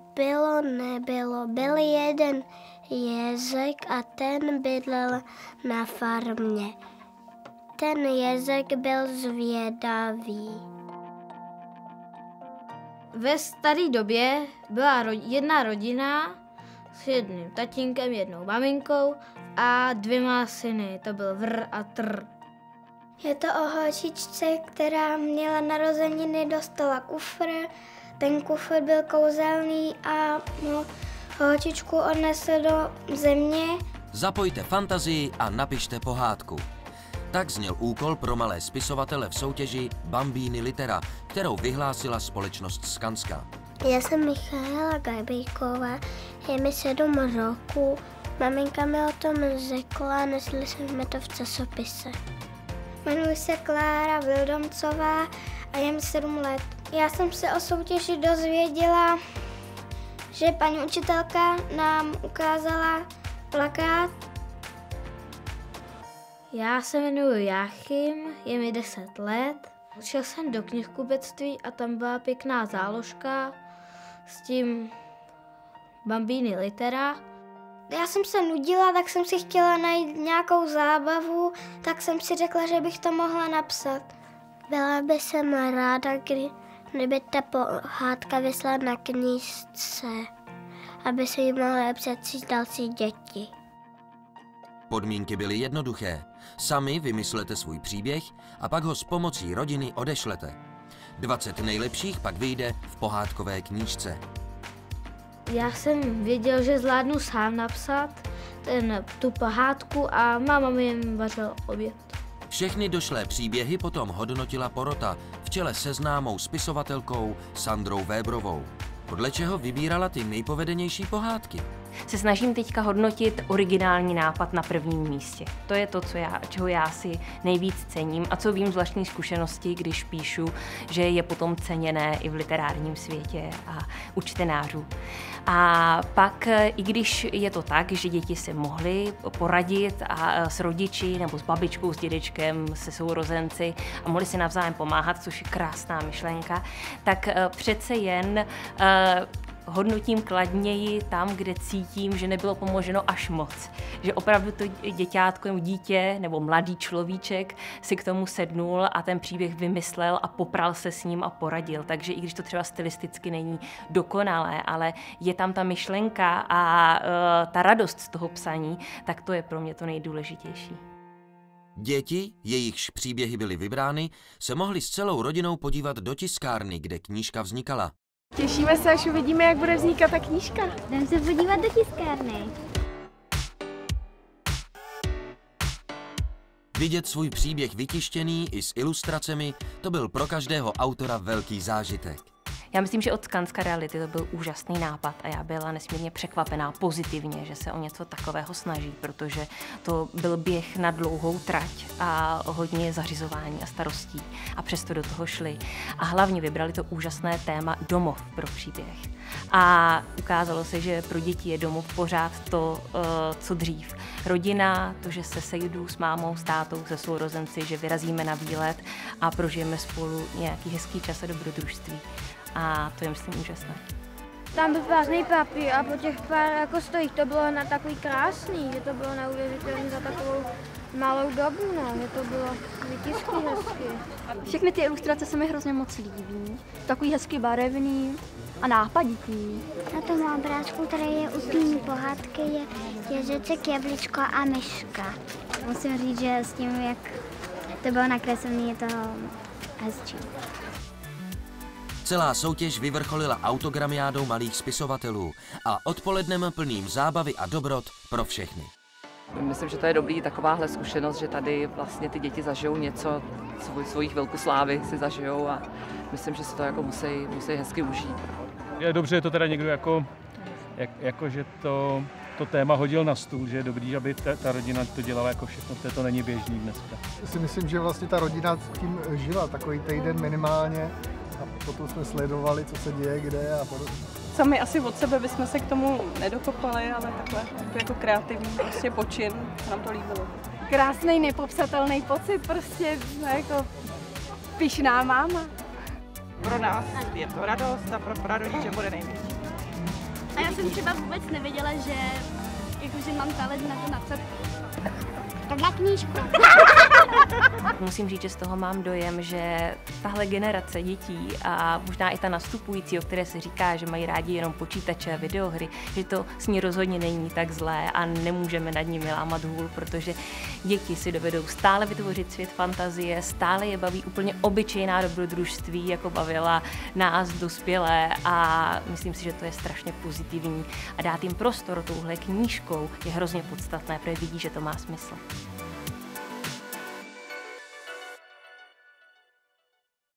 Byl jeden Jezek a ten bydlel na farmě. Ten Jezek byl zvědavý. Ve staré době byla jedna rodina s jedním tatínkem, jednou maminkou a 2 syny. To byl Vr a Tr. Je to o holčičce, která měla narozeniny, dostala kufr. Ten kufr byl kouzelný a holčičku odnesl do země. Zapojte fantazii a napište pohádku. Tak zněl úkol pro malé spisovatele v soutěži Bambíny litera, kterou vyhlásila společnost Skanska. Já jsem Michaela Gabejková, je mi 7 roků. Maminka mi o tom řekla, nesli jsme to v časopise. Jmenuji se Klára Vildomcová a je mi 7 let. Já jsem se o soutěži dozvěděla, že paní učitelka nám ukázala plakát. Já se jmenuji Jáchym, je mi 10 let. Šel jsem do knihkupectví a tam byla pěkná záložka s tím Bambíny litera. Já jsem se nudila, tak jsem si chtěla najít nějakou zábavu, tak jsem si řekla, že bych to mohla napsat. Byla by jsem ráda, kdyby ta pohádka vyšla na knížce, aby si ji mohly přečíst další děti. Podmínky byly jednoduché. Sami vymyslete svůj příběh a pak ho s pomocí rodiny odešlete. 20 nejlepších pak vyjde v pohádkové knížce. Já jsem věděl, že zvládnu sám napsat tu pohádku a máma mi jen vařila oběd. Všechny došlé příběhy potom hodnotila porota v čele se známou spisovatelkou Sandrou Vébrovou. Podle čeho vybírala ty nejpovedenější pohádky? Se snažím teďka hodnotit originální nápad na prvním místě. To je to, čeho já si nejvíc cením a co vím z vlastní zkušenosti, když píšu, že je potom ceněné i v literárním světě a u čtenářů. A pak, i když je to tak, že děti si mohly poradit s rodiči nebo s babičkou, s dědečkem, se sourozenci a mohli si navzájem pomáhat, což je krásná myšlenka, tak přece jen hodnotím kladněji tam, kde cítím, že nebylo pomoženo až moc. Že opravdu to děťátko nebo dítě nebo mladý človíček si k tomu sednul a ten příběh vymyslel a popral se s ním a poradil. Takže i když to třeba stylisticky není dokonalé, ale je tam ta myšlenka a ta radost z toho psaní, tak to je pro mě to nejdůležitější. Děti, jejichž příběhy byly vybrány, se mohly s celou rodinou podívat do tiskárny, kde knížka vznikala. Těšíme se, až uvidíme, jak bude vznikat ta knížka. Jdeme se podívat do tiskárny. Vidět svůj příběh vytištěný i s ilustracemi, to byl pro každého autora velký zážitek. Já myslím, že od Skanska reality to byl úžasný nápad a já byla nesmírně překvapená pozitivně, že se o něco takového snaží, protože to byl běh na dlouhou trať a hodně zařizování a starostí a přesto do toho šli. A hlavně vybrali to úžasné téma domov pro příběh. A ukázalo se, že pro děti je domov pořád to, co dřív. Rodina, to, že se sejdu s mámou, s tátou, se sourozenci, že vyrazíme na výlet a prožijeme spolu nějaký hezký čas a dobrodružství. A to je, myslím, úžasné. Tam byl prázdný papír a po těch pár jako stojích to bylo na takový krásný, že to bylo neuvěřitelné za takovou malou dobu, no, že to bylo vytiský hezky. Všechny ty ilustrace se mi hrozně moc líbí. Takový hezky barevný a nápaditý. Na tom obrázku, který je u té pohádky, je Ježeček, Jablíčko a Myška. Musím říct, že s tím, jak to bylo nakreslené, je to hezčí. Celá soutěž vyvrcholila autogramiádou malých spisovatelů a odpolednem plným zábavy a dobrot pro všechny. Myslím, že to je dobrý takováhle zkušenost, že tady vlastně ty děti zažijou něco, svoji chvilku slávy si zažijou a myslím, že si to jako musí hezky užít. Je dobře, že to teda někdo že to téma hodil na stůl, že je dobrý, aby ta rodina to dělala jako všechno, to není běžný dneska. Já si myslím, že vlastně ta rodina tím žila takový týden minimálně a potom jsme sledovali, co se děje, kde a podobně. Sami asi od sebe bychom se k tomu nedokopali, ale takhle jako kreativní prostě počin, se nám to líbilo. Krásný, nepopsatelný pocit, prostě jako pyšná máma. Pro nás je to radost a pro rodiče bude největší. jsem třeba vůbec nevěděla, že jakože mám talent na to napsat Tohle knížku. Musím říct, že z toho mám dojem, že tahle generace dětí a možná i ta nastupující, o které se říká, že mají rádi jenom počítače a videohry, že to s ní rozhodně není tak zlé a nemůžeme nad nimi lámat hůl, protože děti si dovedou stále vytvořit svět fantazie, stále je baví úplně obyčejná dobrodružství, jako bavila nás dospělé a myslím si, že to je strašně pozitivní a dát jim prostor touhle knížkou je hrozně podstatné, protože vidí, že to má smysl.